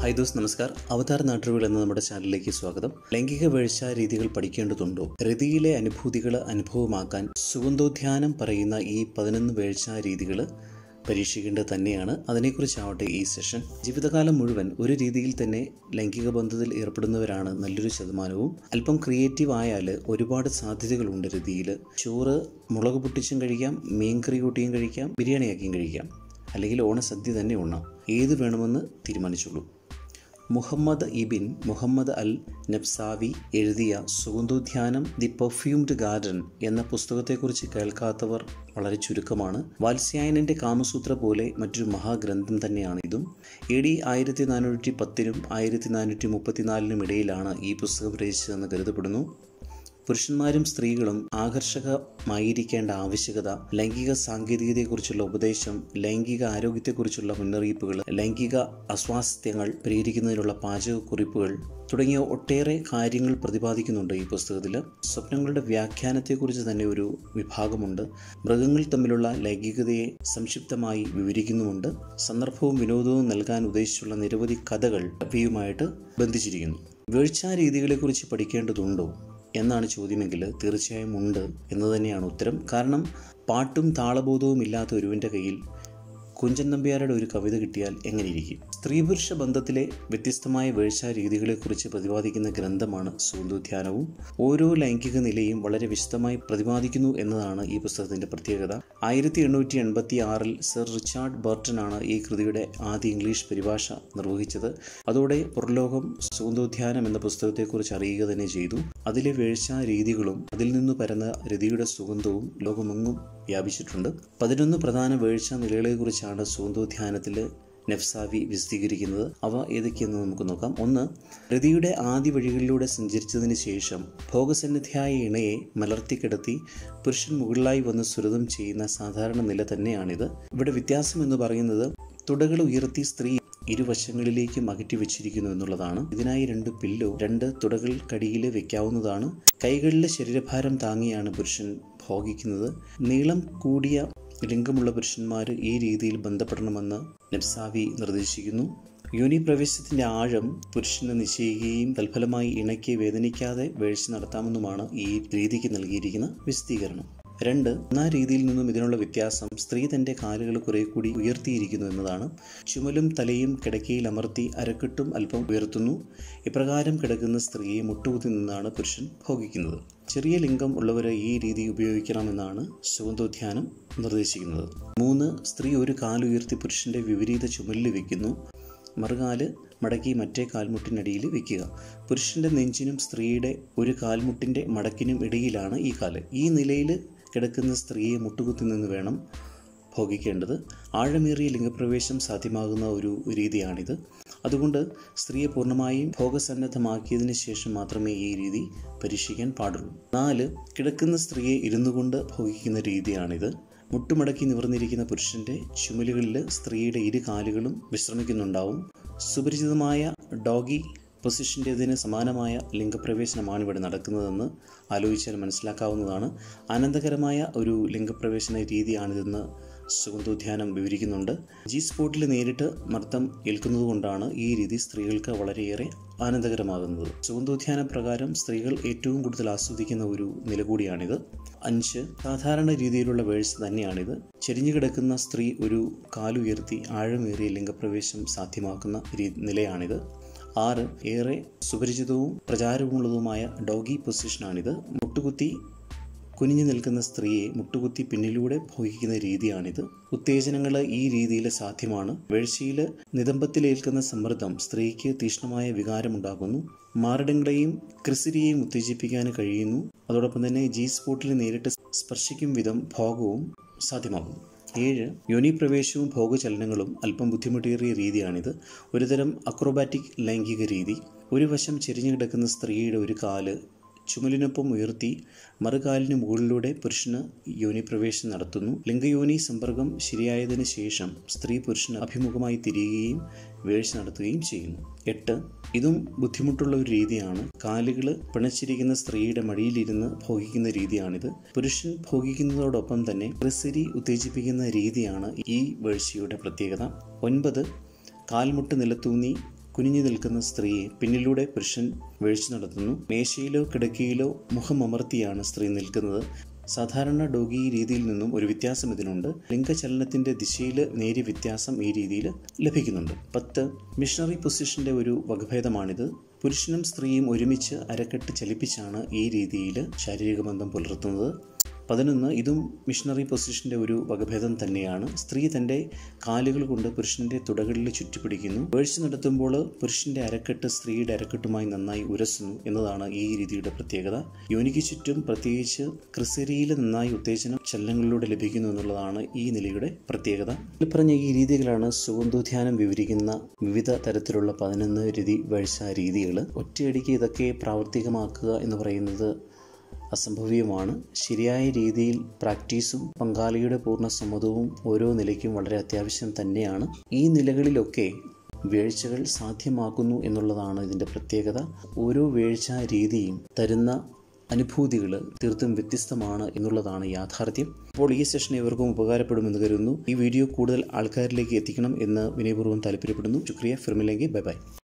Hi those, നമസ്കാർ. അവതാർ നാട്ടുകൾ എന്ന നമ്മുടെ ചാനലിലേക്ക് സ്വാഗതം. ലൈംഗിക വീഴ്ച രീതികൾ പഠിക്കേണ്ടതുണ്ടോ? രതിയിലെ അനുഭൂതികൾ അനുഭവമാക്കാൻ സുഗന്ധോദ്യാനം പറയുന്ന ഈ 11 വീഴ്ച രീതികൾ പരീക്ഷിക്കേണ്ടത് തന്നെയാണ്. അതിനെക്കുറിച്ചാവട്ടെ ഈ സെഷൻ. ജീവിതകാലം മുഴുവൻ ഒരു രീതിയിൽ തന്നെ ലൈംഗിക ബന്ധത്തിൽ ഏർപ്പെടുന്നവരാണ് നല്ലൊരു ശതമാനവും. അല്പം ക്രിയേറ്റീവ് ആയാൽ ഒരുപാട് സാധ്യതകളുണ്ട് രതിയിൽ. ചോറ് മുളക് പൊട്ടിച്ചും കഴിക്കാം, മീൻകറി കൂട്ടിയും കഴിക്കാം, ബിരിയാണിയാക്കിയും കഴിക്കാം, അല്ലെങ്കിൽ ഓണസദ്യ തന്നെ ഉണ്ണാം. ഏത് വേണമെന്ന് തീരുമാനിച്ചുള്ളൂ. മുഹമ്മദ് ഇബിൻ മുഹമ്മദ് അൽ നബ്സാവി എഴുതിയ സുഗന്ധോദ്യാനം ദി പെർഫ്യൂംഡ് ഗാർഡൻ എന്ന പുസ്തകത്തെക്കുറിച്ച് കേൾക്കാത്തവർ വളരെ ചുരുക്കമാണ്. വാത്സ്യായനൻ്റെ കാമസൂത്ര പോലെ മറ്റൊരു മഹാഗ്രന്ഥം തന്നെയാണ് ഇതും. AD 1410 1434 ഇടയിലാണ് ഈ പുസ്തകം രചിച്ചതെന്ന് കരുതപ്പെടുന്നു. പുരുഷന്മാരും സ്ത്രീകളും ആകർഷകമായിരിക്കേണ്ട ആവശ്യകത, ലൈംഗിക സാങ്കേതികതയെക്കുറിച്ചുള്ള ഉപദേശം, ലൈംഗിക ആരോഗ്യത്തെക്കുറിച്ചുള്ള മുന്നറിയിപ്പുകൾ, ലൈംഗിക അസ്വാസ്ഥ്യങ്ങൾ പരിഹരിക്കുന്നതിനുള്ള പാചകക്കുറിപ്പുകൾ തുടങ്ങിയ ഒട്ടേറെ കാര്യങ്ങൾ പ്രതിപാദിക്കുന്നുണ്ട് ഈ പുസ്തകത്തിൽ. സ്വപ്നങ്ങളുടെ വ്യാഖ്യാനത്തെക്കുറിച്ച് തന്നെ ഒരു വിഭാഗമുണ്ട്. മൃഗങ്ങൾ തമ്മിലുള്ള ലൈംഗികതയെ സംക്ഷിപ്തമായി വിവരിക്കുന്നുമുണ്ട്. സന്ദർഭവും വിനോദവും നൽകാൻ ഉദ്ദേശിച്ചുള്ള നിരവധി കഥകൾ അവയുമായിട്ട് ബന്ധിച്ചിരിക്കുന്നു. വീഴ്ചാ രീതികളെക്കുറിച്ച് പഠിക്കേണ്ടതുണ്ടോ എന്നാണ് ചോദ്യമെങ്കിൽ തീർച്ചയായും ഉണ്ട് എന്ന് തന്നെയാണ് ഉത്തരം. കാരണം പാട്ടും താളബോധവും ഇല്ലാത്ത ഒരുവൻ്റെ കയ്യിൽ കുഞ്ചൻ നമ്പ്യാരുടെ ഒരു കവിത കിട്ടിയാൽ എങ്ങനെയിരിക്കും? സ്ത്രീ പുരുഷ ബന്ധത്തിലെ വ്യത്യസ്തമായ വീഴ്ചാ രീതികളെക്കുറിച്ച് പ്രതിപാദിക്കുന്ന ഗ്രന്ഥമാണ് സുഗന്ധോദ്യാനവും. ഓരോ ലൈംഗിക നിലയും വളരെ വിശദമായി പ്രതിപാദിക്കുന്നു എന്നതാണ് ഈ പുസ്തകത്തിൻ്റെ പ്രത്യേകത. 1886 സർ റിച്ചാർഡ് ബർട്ടൺ ആണ് ഈ കൃതിയുടെ ആദ്യ ഇംഗ്ലീഷ് പരിഭാഷ നിർവഹിച്ചത്. അതോടെ പുറലോകം സുഗന്ധോദ്യാനം എന്ന പുസ്തകത്തെക്കുറിച്ച് അറിയുക തന്നെ ചെയ്തു. അതിലെ വീഴ്ചാ രീതികളും അതിൽ നിന്ന് പരന്ന രതിയുടെ സുഗന്ധവും ലോകമെങ്ങും വ്യാപിച്ചിട്ടുണ്ട്. 11 പ്രധാന വീഴ്ചാ നിലകളെക്കുറിച്ചാണ് സുഗന്ധോദ്യാനത്തിൽ നബ്സാവി വിശദീകരിക്കുന്നത്. അവ ഏതൊക്കെയെന്ന് നമുക്ക് നോക്കാം. 1. രതിയുടെ ആദ്യ വഴികളിലൂടെ സഞ്ചരിച്ചതിന് ശേഷം ഭോഗസന്നിധിയായ ഇണയെ മലർത്തിക്കിടത്തി പുരുഷൻ മുകളിലായി വന്ന് സുരതം ചെയ്യുന്ന സാധാരണ നില തന്നെയാണിത്. ഇവിടെ വ്യത്യാസം എന്ന് പറയുന്നത് തുടകൾ ഉയർത്തി സ്ത്രീ ഇരുവശങ്ങളിലേക്കും അകറ്റി വെച്ചിരിക്കുന്നു എന്നുള്ളതാണ്. ഇതിനായി 2 പില്ലോ 2 തുടകൾക്കടിയിൽ വെക്കാവുന്നതാണ്. കൈകളിലെ ശരീരഭാരം താങ്ങിയാണ് പുരുഷൻ ഭോഗിക്കുന്നത്. നീളം കൂടിയ ലിംഗമുള്ള പുരുഷന്മാർ ഈ രീതിയിൽ ബന്ധപ്പെടണമെന്ന് നബ്സാവി നിർദ്ദേശിക്കുന്നു. യോനി പ്രവേശത്തിൻ്റെ ആഴം പുരുഷന് നിശ്ചയിക്കുകയും തൽഫലമായി ഇണയ്ക്ക് വേദനിക്കാതെ വീഴ്ച നടത്താമെന്നുമാണ് ഈ രീതിക്ക് നൽകിയിരിക്കുന്ന വിശദീകരണം. 2. ഒന്നാം രീതിയിൽ നിന്നും ഇതിനുള്ള വ്യത്യാസം സ്ത്രീ തൻ്റെ കാലുകൾ കുറെ കൂടി ഉയർത്തിയിരിക്കുന്നു എന്നതാണ്. ചുമലും തലയും കിടക്കയിൽ അമർത്തി അരക്കെട്ടും അല്പം ഉയർത്തുന്നു. ഇപ്രകാരം കിടക്കുന്ന സ്ത്രീയെ മുട്ടുകുത്തി നിന്നാണ് പുരുഷൻ ഭോഗിക്കുന്നത്. ചെറിയ ലിംഗം ഉള്ളവരെ ഈ രീതി ഉപയോഗിക്കണമെന്നാണ് സുഗന്ധോദ്യാനം നിർദ്ദേശിക്കുന്നത്. 3. സ്ത്രീ ഒരു കാലുയർത്തി പുരുഷൻ്റെ വിപരീത ചുമലിൽ വയ്ക്കുന്നു. മറുകാല് മടക്കി മറ്റേ കാൽമുട്ടിനടിയിൽ വയ്ക്കുക. പുരുഷൻ്റെ നെഞ്ചിനും സ്ത്രീയുടെ ഒരു കാൽമുട്ടിൻ്റെ മടക്കിനും ഇടയിലാണ് ഈ കാല്. ഈ നിലയിൽ കിടക്കുന്ന സ്ത്രീയെ മുട്ടുകുത്തി നിന്ന് വേണം ഭോഗിക്കേണ്ടത്. ആഴമേറിയ ലിംഗപ്രവേശം സാധ്യമാകുന്ന ഒരു രീതിയാണിത്. അതുകൊണ്ട് സ്ത്രീയെ പൂർണ്ണമായും ഭോഗസന്നദ്ധമാക്കിയതിന് ശേഷം മാത്രമേ ഈ രീതി പരീക്ഷിക്കാൻ പാടുള്ളൂ. 4. കിടക്കുന്ന സ്ത്രീയെ ഇരുന്നു കൊണ്ട് ഭോഗിക്കുന്ന രീതിയാണിത്. മുട്ടുമടക്കി നിവർന്നിരിക്കുന്ന പുരുഷൻ്റെ ചുമലുകളിൽ സ്ത്രീയുടെ ഇരു കാലുകളും വിശ്രമിക്കുന്നുണ്ടാവും. സുപരിചിതമായ ഡോഗി പൊസിഷൻ്റേതിന് സമാനമായ ലിംഗപ്രവേശനമാണ് ഇവിടെ നടക്കുന്നതെന്ന് ആലോചിച്ചാൽ മനസ്സിലാക്കാവുന്നതാണ്. ആനന്ദകരമായ ഒരു ലിംഗപ്രവേശന രീതിയാണിതെന്ന് സുഗന്ധോദ്യാനം വിവരിക്കുന്നുണ്ട്. സ്പോട്ടിൽ നേരിട്ട് മർദ്ദം ഏൽക്കുന്നതുകൊണ്ടാണ് ഈ രീതി സ്ത്രീകൾക്ക് വളരെയേറെ ആനന്ദകരമാകുന്നത്. സുഗന്ധോദ്യാന പ്രകാരം സ്ത്രീകൾ ഏറ്റവും കൂടുതൽ ആസ്വദിക്കുന്ന ഒരു നില കൂടിയാണിത്. 5. സാധാരണ രീതിയിലുള്ള വീഴ്ച തന്നെയാണിത്. ചെരിഞ്ഞു കിടക്കുന്ന സ്ത്രീ ഒരു കാലുയർത്തി ആഴമേറിയ ലിംഗപ്രവേശം സാധ്യമാക്കുന്ന നിലയാണിത്. 6. ഏറെ സുപരിചിതവും പ്രചാരമുള്ളതുമായ ഡോഗി പൊസിഷനാണിത്. മുട്ടുകുത്തി കുനിഞ്ഞു നിൽക്കുന്ന സ്ത്രീയെ മുട്ടുകുത്തി പിന്നിലൂടെ ഭോഗിക്കുന്ന രീതിയാണിത്. ഉത്തേജനങ്ങൾ ഈ രീതിയിൽ സാധ്യമാണ്. വീഴ്ചയിൽ നിതംബത്തിലേൽക്കുന്ന സമ്മർദ്ദം സ്ത്രീക്ക് തീക്ഷ്ണമായ വികാരമുണ്ടാക്കുന്നു. മാറിടങ്ങളെയും ക്രിസിരിയെയും ഉത്തേജിപ്പിക്കാൻ കഴിയുന്നു. അതോടൊപ്പം തന്നെ സ്പോട്ടിൽ നേരിട്ട് സ്പർശിക്കും വിധം ഭോഗവും സാധ്യമാകുന്നു. 7. യോനി പ്രവേശവും ഭോഗചലനങ്ങളും അല്പം ബുദ്ധിമുട്ടേറിയ രീതിയാണിത്. ഒരുതരം അക്രോബാറ്റിക് ലൈംഗിക രീതി. ഒരു വശം ചെരിഞ്ഞു കിടക്കുന്ന സ്ത്രീയുടെ ഒരു കാല് ചുമലിനൊപ്പം ഉയർത്തി മറുകാലിന് മുകളിലൂടെ പുരുഷന് യോനിപ്രവേശം നടത്തുന്നു. ലിംഗയോനി സമ്പർക്കം ശരിയായതിനു ശേഷം സ്ത്രീ പുരുഷന് അഭിമുഖമായി തിരിയുകയും വീഴ്ച നടത്തുകയും ചെയ്യുന്നു. 8. ഇതും ബുദ്ധിമുട്ടുള്ള ഒരു രീതിയാണ്. കാലുകൾ പിണച്ചിരിക്കുന്ന സ്ത്രീയുടെ മടിയിലിരുന്ന് ഭോഗിക്കുന്ന രീതിയാണിത്. പുരുഷൻ ഭോഗിക്കുന്നതോടൊപ്പം തന്നെ ക്രിസിരി ഉത്തേജിപ്പിക്കുന്ന രീതിയാണ് ഈ വീഴ്ചയുടെ പ്രത്യേകത. 9. കാൽമുട്ട് നിലത്തൂന്നി കുനിഞ്ഞു നിൽക്കുന്ന സ്ത്രീയെ പിന്നിലൂടെ പുരുഷൻ വീഴ്ച നടത്തുന്നു. മേശയിലോ കിടക്കയിലോ മുഖമമർത്തിയാണ് സ്ത്രീ നിൽക്കുന്നത്. സാധാരണ ഡോഗി രീതിയിൽ നിന്നും ഒരു വ്യത്യാസം ഇതിനുണ്ട്. ലിംഗചലനത്തിന്റെ ദിശയിൽ നേരിയ വ്യത്യാസം ഈ രീതിയിൽ ലഭിക്കുന്നുണ്ട്. 10. മിഷണറി പൊസിഷന്റെ ഒരു വകഭേദമാണിത്. പുരുഷനും സ്ത്രീയും ഒരുമിച്ച് അരക്കെട്ട് ചലിപ്പിച്ചാണ് ഈ രീതിയിൽ ശാരീരിക ബന്ധം പുലർത്തുന്നത്. 11. ഇതും മിഷണറി പൊസിഷന്റെ ഒരു വകഭേദം തന്നെയാണ്. സ്ത്രീ തൻ്റെ കാലുകൾ കൊണ്ട് പുരുഷന്റെ തുടകളിൽ ചുറ്റിപ്പിടിക്കുന്നു. വീഴ്ച നടത്തുമ്പോൾ പുരുഷന്റെ അരക്കെട്ട് സ്ത്രീയുടെ അരക്കെട്ടുമായി നന്നായി ഉരസുന്നു എന്നതാണ് ഈ രീതിയുടെ പ്രത്യേകത. യോനിക്ക് ചുറ്റും പ്രത്യേകിച്ച് ക്രിസരിയിൽ നന്നായി ഉത്തേജനം ചലനങ്ങളിലൂടെ ലഭിക്കുന്നു എന്നുള്ളതാണ് ഈ നിലയുടെ പ്രത്യേകത. പറഞ്ഞ ഈ രീതികളാണ് സുഗന്ധോദ്യാനം വിവരിക്കുന്ന വിവിധ തരത്തിലുള്ള 11 രതി വീഴ്ച രീതികൾ. ഒറ്റയടിക്ക് ഇതൊക്കെ പ്രാവർത്തികമാക്കുക എന്ന് പറയുന്നത് അസംഭവ്യമാണ്. ശരിയായ രീതിയിൽ പ്രാക്ടീസും പങ്കാളിയുടെ പൂർണ്ണ സമ്മതവും ഓരോ നിലയ്ക്കും വളരെ അത്യാവശ്യം തന്നെയാണ്. ഈ നിലകളിലൊക്കെ വീഴ്ചകൾ സാധ്യമാക്കുന്നു എന്നുള്ളതാണ് ഇതിൻ്റെ പ്രത്യേകത. ഓരോ വീഴ്ച രീതിയും തരുന്ന അനുഭൂതികൾ തീർത്തും വ്യത്യസ്തമാണ് എന്നുള്ളതാണ് യാഥാർത്ഥ്യം. അപ്പോൾ ഈ സെഷൻ ഇവർക്കും ഉപകാരപ്പെടുമെന്ന് കരുതുന്നു. ഈ വീഡിയോ കൂടുതൽ ആൾക്കാരിലേക്ക് എത്തിക്കണം എന്ന് വിനയപൂർവ്വം താല്പര്യപ്പെടുന്നു. ശുക്രിയ. ഫിർമില്ലെങ്കിൽ ബൈ ബൈ.